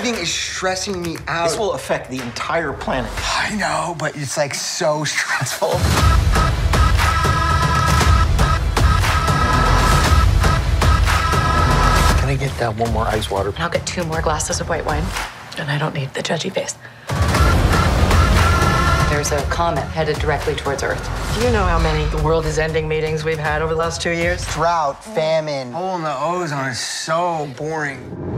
Everything is stressing me out. This will affect the entire planet. I know, but it's like so stressful. Can I get that one more ice water? I'll get 2 more glasses of white wine. And I don't need the judgy face. There's a comet headed directly towards Earth. Do you know how many the world is ending meetings we've had over the last 2 years? Drought, famine. Hole in the ozone is so boring.